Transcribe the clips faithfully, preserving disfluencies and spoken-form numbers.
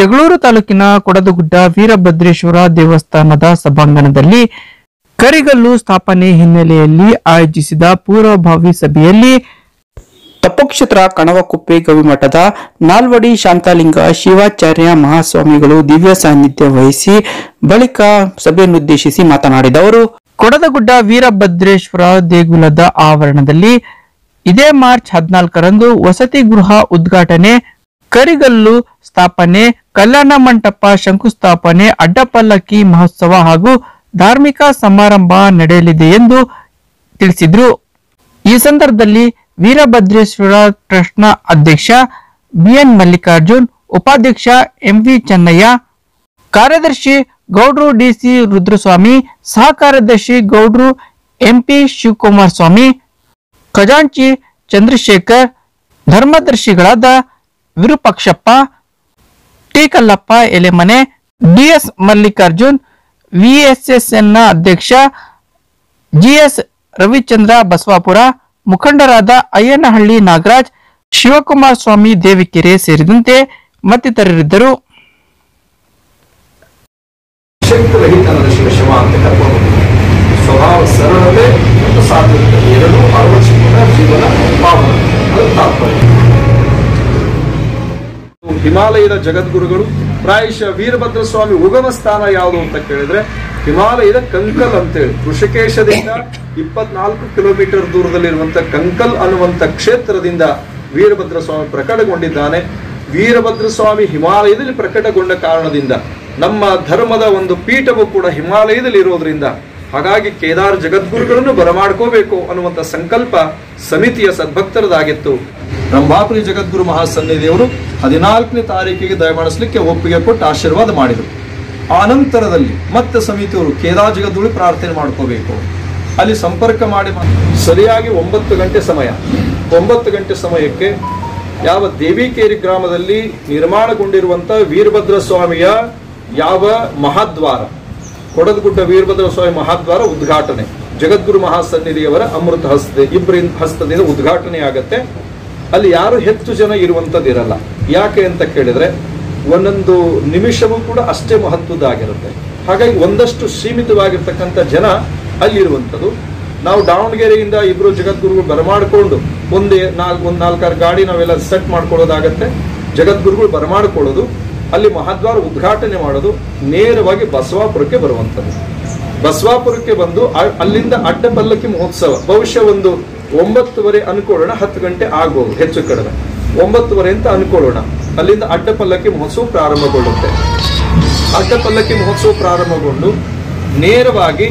ಜಗಳೂರು ತಾಲೂಕಿನ ಕೊಡದಗುಡ್ಡ ವೀರಭದ್ರೇಶ್ವರ ದೇವಸ್ಥಾನದ ಸಭಾಂಗಣದಲ್ಲಿ ಕರಿಗಲ್ಲು ಸ್ಥಾಪನೆ ಹಿನ್ನೆಲೆಯಲ್ಲಿ ಆಯೋಜಿಸಿದ ಪೂರ್ವಭಾವಿ ಸಭೆಯಲ್ಲಿ ತಪೋಕ್ಷೇತ್ರ ಕಣವಕುಪ್ಪೆ ಗವಿಮಠದ ನಾಲ್ವಡಿ ಶಾಂತಲಿಂಗ ಶಿವಾಚಾರ್ಯ ಮಹಾಸ್ವಾಮಿಗಳು ದಿವ್ಯ ಸಾನ್ನಿಧ್ಯ ವಹಿಸಿ ಬಳಿಕ ಸಭೆಯನ್ನುದ್ದೇಶಿಸಿ ಮಾತನಾಡಿದವರು. ಕೊಡದಗುಡ್ಡ ವೀರಭದ್ರೇಶ್ವರ ದೇಗುಲದ ಆವರಣದಲ್ಲಿ ಇದೇ ಮಾರ್ಚ್ ಹದಿನಾಲ್ಕರಂದು ವಸತಿ ಗೃಹ ಉದ್ಘಾಟನೆ, ಕರಿಗಲ್ಲು ಸ್ಥಾಪನೆ, ಕಲ್ಯಾಣ ಮಂಟಪ ಶಂಕುಸ್ಥಾಪನೆ, ಅಡ್ಡಪಲ್ಲಕ್ಕಿ ಮಹೋತ್ಸವ ಹಾಗೂ ಧಾರ್ಮಿಕ ಸಮಾರಂಭ ನಡೆಯಲಿದೆ ಎಂದು ತಿಳಿಸಿದ್ರು. ಈ ಸಂದರ್ಭದಲ್ಲಿ ವೀರಭದ್ರೇಶ್ವರ ಟ್ರಸ್ಟ್ನ ಅಧ್ಯಕ್ಷ ಬಿಎನ್ ಮಲ್ಲಿಕಾರ್ಜುನ್, ಉಪಾಧ್ಯಕ್ಷ ಎಂವಿ ಚೆನ್ನಯ್ಯ, ಕಾರ್ಯದರ್ಶಿ ಗೌಡ್ರು ಡಿಸಿ ರುದ್ರಸ್ವಾಮಿ, ಸಹ ಕಾರ್ಯದರ್ಶಿ ಗೌಡ್ರು ಎಂಪಿ ಶಿವಕುಮಾರ್ ಸ್ವಾಮಿ, ಖಜಾಂಚಿ ಚಂದ್ರಶೇಖರ್, ಧರ್ಮದರ್ಶಿಗಳಾದ Virupakshappa, T Kallappa Elemane, DS Mallikarjun, VSSN ಅಧ್ಯಕ್ಷ ಜಿಎಸ್ ರವಿಚಂದ್ರ ಬಸವಾಪುರ, ಮುಖಂಡರಾದ ಅಯ್ಯನಹಳ್ಳಿ ನಾಗರಾಜ್, ಶಿವಕುಮಾರ್ ಸ್ವಾಮಿ ದೇವಿಕೆರೆ ಸೇರಿದಂತೆ ಮತ್ತಿತರರಿದ್ದರು. ಸ್ವಭಾವ ಸರಳತೆ ಮತ್ತು ಸಾಧ್ಯತೆ ಎರಡು ಅಳವಡಿಸಿಕೊಂಡ ಜೀವನ ಪಾವನ ತಾತ್ಪರ್ಯ. ಹಿಮಾಲಯದ ಜಗದ್ಗುರುಗಳು ಪ್ರಾಯಶಃ ವೀರಭದ್ರ ಸ್ವಾಮಿ ಉಗಮ ಸ್ಥಾನ ಯಾವುದು ಅಂತ ಕೇಳಿದ್ರೆ ಹಿಮಾಲಯದ ಕಂಕಲ್ ಅಂತೇಳಿ ಋಷಿಕೇಶದಿಂದ ಇಪ್ಪತ್ನಾಲ್ಕು ಕಿಲೋಮೀಟರ್ ದೂರದಲ್ಲಿರುವಂತ ಕಂಕಲ್ ಅನ್ನುವಂತ ಕ್ಷೇತ್ರದಿಂದ ವೀರಭದ್ರ ಸ್ವಾಮಿ ಪ್ರಕಟಗೊಂಡಿದ್ದಾನೆ. ವೀರಭದ್ರ ಸ್ವಾಮಿ ಹಿಮಾಲಯದಲ್ಲಿ ಪ್ರಕಟಗೊಂಡ ಕಾರಣದಿಂದ ನಮ್ಮ ಧರ್ಮದ ಒಂದು ಪೀಠವು ಕೂಡ ಹಿಮಾಲಯದಲ್ಲಿ ಇರೋದ್ರಿಂದ ಹಾಗಾಗಿ ಕೇದಾರ ಜಗದ್ಗುರುಗಳನ್ನು ಬರಮಾಡ್ಕೋಬೇಕು ಅನ್ನುವಂಥ ಸಂಕಲ್ಪ ಸಮಿತಿಯ ಸದ್ಭಕ್ತರದಾಗಿತ್ತು. ರಂಭಾಪುರಿ ಜಗದ್ಗುರು ಮಹಾಸನ್ನಿಧಿಯವರು ಹದಿನಾಲ್ಕನೇ ತಾರೀಕಿಗೆ ದಯಮಾಡಿಸ್ಲಿಕ್ಕೆ ಒಪ್ಪಿಗೆ ಕೊಟ್ಟು ಆಶೀರ್ವಾದ ಮಾಡಿದರು. ಆ ನಂತರದಲ್ಲಿ ಮತ್ತೆ ಸಮಿತಿಯವರು ಕೇದಾರ ಜಗದ್ಗುರು ಪ್ರಾರ್ಥನೆ ಮಾಡ್ಕೋಬೇಕು, ಅಲ್ಲಿ ಸಂಪರ್ಕ ಮಾಡಿ ಸರಿಯಾಗಿ ಒಂಬತ್ತು ಗಂಟೆ ಸಮಯ ಒಂಬತ್ತು ಗಂಟೆ ಸಮಯಕ್ಕೆ ಯಾವ ದೇವಿಕೇರಿ ಗ್ರಾಮದಲ್ಲಿ ನಿರ್ಮಾಣಗೊಂಡಿರುವಂತ ವೀರಭದ್ರ ಸ್ವಾಮಿಯ ಯಾವ ಮಹಾದ್ವಾರ, ಕೊಡದಗುಡ್ಡ ವೀರಭದ್ರ ಸ್ವಾಮಿ ಮಹಾದ್ವಾರ ಉದ್ಘಾಟನೆ ಜಗದ್ಗುರು ಮಹಾಸನ್ನಿಧಿಯವರ ಅಮೃತ ಹಸ್ತ ಇಬ್ಬರಿಂದ ಹಸ್ತದಿಂದ ಉದ್ಘಾಟನೆ ಆಗತ್ತೆ. ಅಲ್ಲಿ ಯಾರು ಹೆಚ್ಚು ಜನ ಇರುವಂತದ್ದಿರಲ್ಲ. ಯಾಕೆ ಅಂತ ಕೇಳಿದ್ರೆ ಒಂದೊಂದು ನಿಮಿಷವೂ ಕೂಡ ಅಷ್ಟೇ ಮಹತ್ವದ್ದಾಗಿರುತ್ತೆ. ಹಾಗಾಗಿ ಒಂದಷ್ಟು ಸೀಮಿತವಾಗಿರ್ತಕ್ಕಂಥ ಜನ ಅಲ್ಲಿರುವಂಥದ್ದು. ನಾವು ದಾವಣಗೆರೆಯಿಂದ ಇಬ್ರು ಜಗದ್ಗುರುಗಳು ಬರಮಾಡಿಕೊಂಡು ಒಂದೇ ನಾಲ್ಕು ಒಂದ್ ನಾಲ್ಕಾರು ಗಾಡಿ ನಾವೆಲ್ಲ ಸೆಟ್ ಮಾಡ್ಕೊಳ್ಳೋದಾಗತ್ತೆ. ಜಗದ್ಗುರುಗಳು ಬರಮಾಡ್ಕೊಳ್ಳೋದು, ಅಲ್ಲಿ ಮಹಾದ್ವಾರ ಉದ್ಘಾಟನೆ ಮಾಡೋದು, ನೇರವಾಗಿ ಬಸವಾಪುರಕ್ಕೆ ಬರುವಂಥದ್ದು. ಬಸವಾಪುರಕ್ಕೆ ಬಂದು ಅಲ್ಲಿಂದ ಅಡ್ಡ ಪಲ್ಲಕ್ಕಿ ಮಹೋತ್ಸವ ಬಹುಶಃ ಒಂದು ಒಂಬತ್ತುವರೆ ಅನ್ಕೊಳ್ಳೋಣ, ಹತ್ತು ಗಂಟೆ ಆಗ್ಬೋದು ಹೆಚ್ಚು ಕಡಿಮೆ, ಒಂಬತ್ತುವರೆ ಅಂತ ಅನ್ಕೊಳ್ಳೋಣ. ಅಲ್ಲಿಂದ ಅಡ್ಡ ಪಲ್ಲಕ್ಕಿ ಮಹೋತ್ಸವ ಪ್ರಾರಂಭಗೊಳ್ಳುತ್ತೆ. ಅಡ್ಡ ಪಲ್ಲಕ್ಕಿ ಮಹೋತ್ಸವ ಪ್ರಾರಂಭಗೊಂಡು ನೇರವಾಗಿ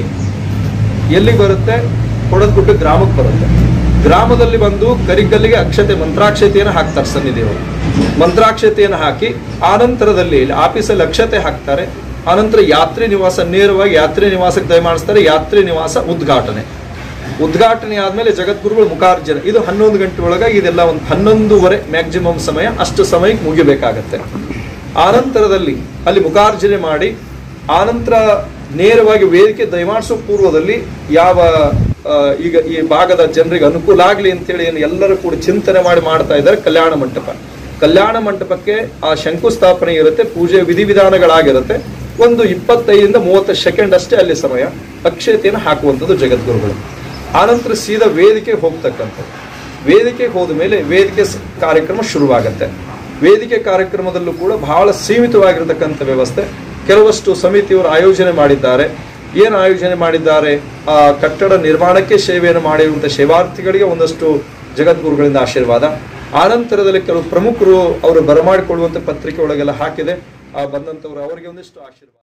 ಎಲ್ಲಿ ಬರುತ್ತೆ? ಕೊಡದಗುಡ್ಡ ಗ್ರಾಮಕ್ಕೆ ಬರುತ್ತೆ. ಗ್ರಾಮದಲ್ಲಿ ಬಂದು ಕರಿಗಲ್ಲಿಗೆ ಅಕ್ಷತೆ ಮಂತ್ರಾಕ್ಷತೆಯನ್ನು ಹಾಕ್ತಾರೆ ಸನ್ನಿಧಿಯವರು. ಮಂತ್ರಾಕ್ಷತೆಯನ್ನು ಹಾಕಿ ಆನಂತರದಲ್ಲಿ ಆಫೀಸಲ್ಲಿ ಅಕ್ಷತೆ ಹಾಕ್ತಾರೆ. ಆನಂತರ ಯಾತ್ರಿ ನಿವಾಸ, ನೇರವಾಗಿ ಯಾತ್ರಿ ನಿವಾಸಕ್ಕೆ ದಯಮಾಡಿಸ್ತಾರೆ. ಯಾತ್ರಿ ನಿವಾಸ ಉದ್ಘಾಟನೆ ಉದ್ಘಾಟನೆ ಆದ್ಮೇಲೆ ಜಗದ್ಗುರುಗಳು ಮುಖಾರ್ಜನ. ಇದು ಹನ್ನೊಂದು ಗಂಟೆ ಒಳಗಾಗಿ ಇದೆಲ್ಲ ಒಂದು ಹನ್ನೊಂದುವರೆ ಮ್ಯಾಕ್ಸಿಮಮ್ ಸಮಯ, ಅಷ್ಟು ಸಮಯಕ್ಕೆ ಮುಗಿಬೇಕಾಗತ್ತೆ. ಆನಂತರದಲ್ಲಿ ಅಲ್ಲಿ ಮುಖಾರ್ಜನೆ ಮಾಡಿ ಆನಂತರ ನೇರವಾಗಿ ವೇದಿಕೆ ದಯಮಾಡಿಸೋ ಪೂರ್ವದಲ್ಲಿ ಯಾವ ಈಗ ಈ ಭಾಗದ ಜನರಿಗೆ ಅನುಕೂಲ ಆಗ್ಲಿ ಅಂತೇಳಿ ಏನು ಎಲ್ಲರೂ ಕೂಡ ಚಿಂತನೆ ಮಾಡಿ ಮಾಡ್ತಾ ಇದ್ದಾರೆ ಕಲ್ಯಾಣ ಮಂಟಪ. ಕಲ್ಯಾಣ ಮಂಟಪಕ್ಕೆ ಆ ಶಂಕುಸ್ಥಾಪನೆ ಇರುತ್ತೆ, ಪೂಜೆ ವಿಧಿವಿಧಾನಗಳಾಗಿರುತ್ತೆ. ಒಂದು ಇಪ್ಪತ್ತೈದರಿಂದ ಮೂವತ್ತು ಸೆಕೆಂಡ್ ಅಷ್ಟೇ ಅಲ್ಲಿ ಸಮಯ. ಅಕ್ಷತೆಯನ್ನು ಹಾಕುವಂಥದ್ದು ಜಗದ್ಗುರುಗಳು. ಆನಂತರ ಸೀದಾ ವೇದಿಕೆ ಹೋಗ್ತಕ್ಕಂಥದ್ದು. ವೇದಿಕೆ ಹೋದ ಮೇಲೆ ವೇದಿಕೆ ಕಾರ್ಯಕ್ರಮ ಶುರುವಾಗತ್ತೆ. ವೇದಿಕೆ ಕಾರ್ಯಕ್ರಮದಲ್ಲೂ ಕೂಡ ಬಹಳ ಸೀಮಿತವಾಗಿರತಕ್ಕಂಥ ವ್ಯವಸ್ಥೆ. ಕೆಲವಷ್ಟು ಸಮಿತಿಯವರು ಆಯೋಜನೆ ಮಾಡಿದ್ದಾರೆ. ಏನು ಆಯೋಜನೆ ಮಾಡಿದ್ದಾರೆ? ಆ ಕಟ್ಟಡ ನಿರ್ಮಾಣಕ್ಕೆ ಸೇವೆಯನ್ನು ಮಾಡಿರುವಂಥ ಸೇವಾರ್ಥಿಗಳಿಗೆ ಒಂದಷ್ಟು ಜಗದ್ಗುರುಗಳಿಂದ ಆಶೀರ್ವಾದ. ಆನಂತರದಲ್ಲಿ ಕೆಲವು ಪ್ರಮುಖರು ಅವರು ಬರಮಾಡಿಕೊಳ್ಳುವಂಥ ಪತ್ರಿಕೆ ಒಳಗೆಲ್ಲ ಹಾಕಿದೆ. ಆ ಬಂದಂಥವ್ರು ಅವರಿಗೆ ಒಂದಿಷ್ಟು ಆಶೀರ್ವಾದ.